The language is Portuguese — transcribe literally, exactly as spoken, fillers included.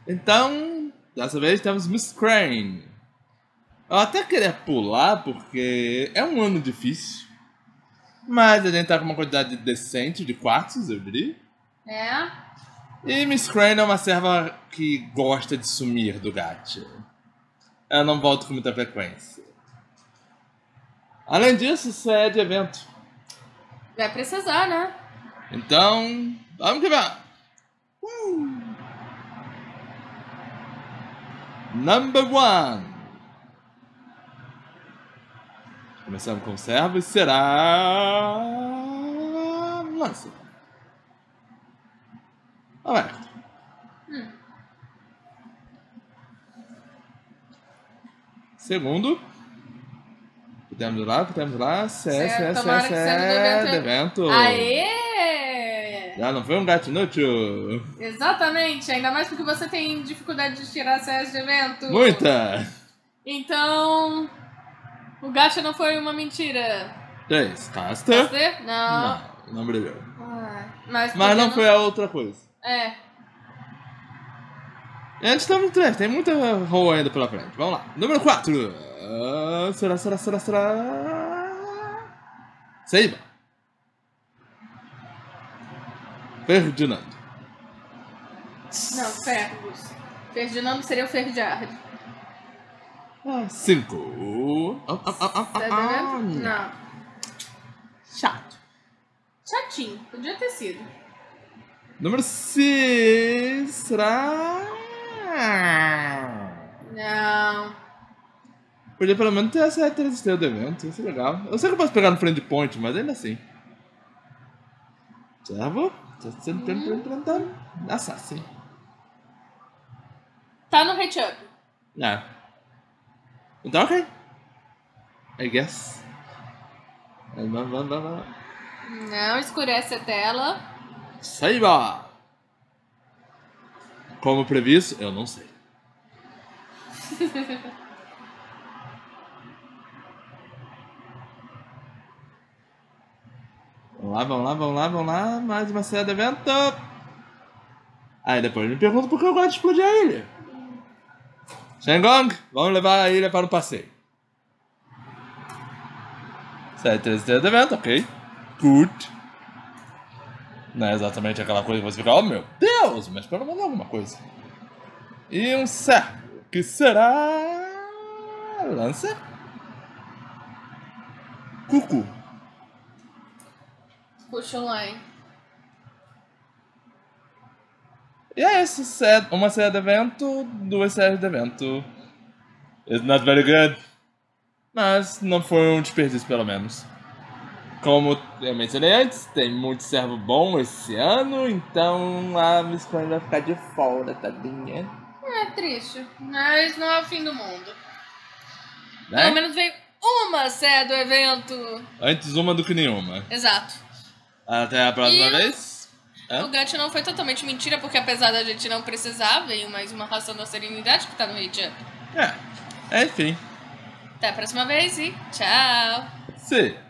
Então, dessa vez temos Miss Crane. Eu até queria pular porque é um ano difícil. Mas a gente tá com uma quantidade decente de quartos, eu diria. É. E Miss Crane é uma serva que gosta de sumir do gacha. Ela não volta com muita frequência. Além disso, isso é de evento. Vai precisar, né? Então, vamos que vamos. Uh. Number one. Começamos com servo e será... Lança. Aberto. Hum. Segundo. O que temos lá? O que temos lá? C S, C S, Tomara C que S, seja do do evento. Aê! Já não foi um gato inútil? Exatamente, ainda mais porque você tem dificuldade de tirar C S de evento. Muita! Então, o gacha não foi uma mentira. Três. Caster? Você? Não. Não, não brilhou. Ah, mas Mas não não foi a outra coisa. É. E antes estamos em três, tem muita roll ainda pela frente. Vamos lá. Número quatro. Uh, será, será, será, será... Seiba. Ferdinando. Não, Fergus. Ferdinando seria o Ferdiard. Ah, cinco. Ah, ah, ah, ah, ah, Não. Chato. Chatinho, podia ter sido. Número seis. Será... Não. Podia pelo menos ter essa três estrelas do evento, ia ser legal. Eu sei que eu posso pegar no friend point, mas ainda assim. Servo. Hum. Assassin. Tá no hate up. É. Então ok. I guess. Não, escurece a tela. Saiba! Como previsto, eu não sei. Vamos lá, vamos lá, vamos lá, vamos lá. Mais uma série de evento. Aí depois me pergunta por que eu gosto de explodir a ilha. Shenggong, vamos levar a ilha para o passeio. Série três de evento, ok. Good. Não é exatamente aquela coisa que você fica, oh meu Deus, mas pelo menos alguma coisa. E um servo, que será... Lança. Cucu. Puxa um line. E é isso, set, uma série de evento, duas séries de evento. It's not very good. Mas não foi um desperdício pelo menos. Como eu mencionei antes, tem muito servo bom esse ano, então a Miss Crane vai ficar de fora, tadinha. É triste, mas não é o fim do mundo. Né? Pelo menos veio uma série do evento. Antes uma do que nenhuma. Exato. Até a próxima E vez. É? O gacha não foi totalmente mentira, porque apesar da gente não precisar, veio mais uma ração da serenidade que tá no hate up. É, enfim. Até a próxima vez e tchau. Sim.